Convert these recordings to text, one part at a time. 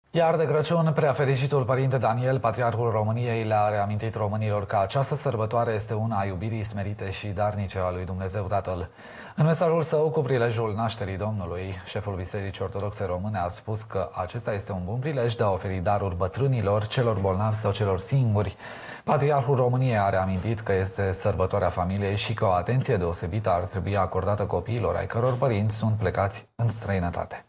Iar de Crăciun, preafericitul Părinte Daniel, Patriarhul României, le-a reamintit românilor că această sărbătoare este una a iubirii smerite și darnice a lui Dumnezeu Tatăl. În mesajul său cu prilejul nașterii Domnului, șeful Bisericii Ortodoxe Române a spus că acesta este un bun prilej de a oferi daruri bătrânilor, celor bolnavi sau celor singuri. Patriarhul României a reamintit că este sărbătoarea familiei și că o atenție deosebită ar trebui acordată copiilor ai căror părinți sunt plecați în străinătate.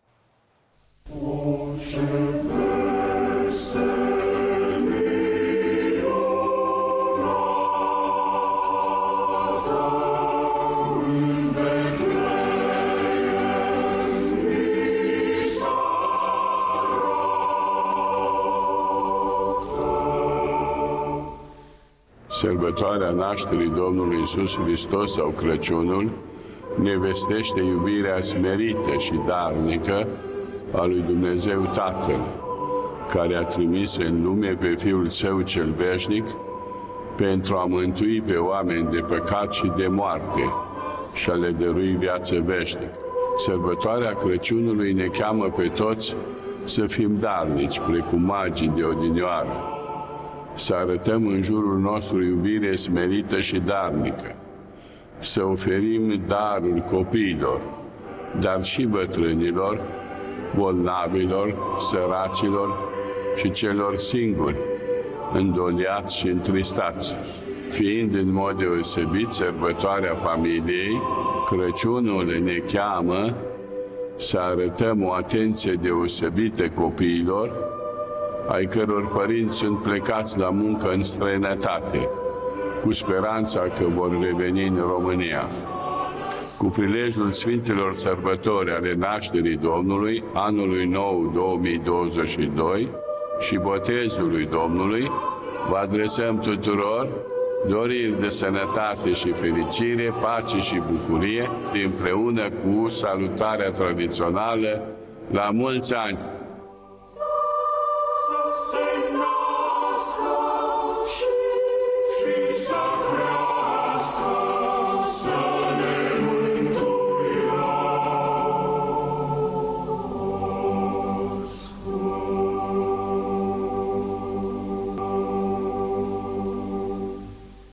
Sărbătoarea nașterii Domnului Iisus Hristos sau Crăciunul ne vestește iubirea smerită și darnică a lui Dumnezeu Tatăl, care a trimis în lume pe Fiul Său cel veșnic pentru a mântui pe oameni de păcat și de moarte și a le dărui viață veșnică. Sărbătoarea Crăciunului ne cheamă pe toți să fim darnici, precum magii de odinioară, să arătăm în jurul nostru iubire smerită și darnică, să oferim daruri copiilor, dar și bătrânilor, bolnavilor, săracilor și celor singuri, îndoliați și întristați. Fiind în mod deosebit sărbătoarea familiei, Crăciunul ne cheamă să arătăm o atenție deosebită copiilor, ai căror părinți sunt plecați la muncă în străinătate, cu speranța că vor reveni în România. Cu prilejul Sfintelor Sărbători ale nașterii Domnului, anului nou 2022 și botezului Domnului, vă adresăm tuturor doriri de sănătate și fericire, pace și bucurie, împreună cu salutarea tradițională: la mulți ani!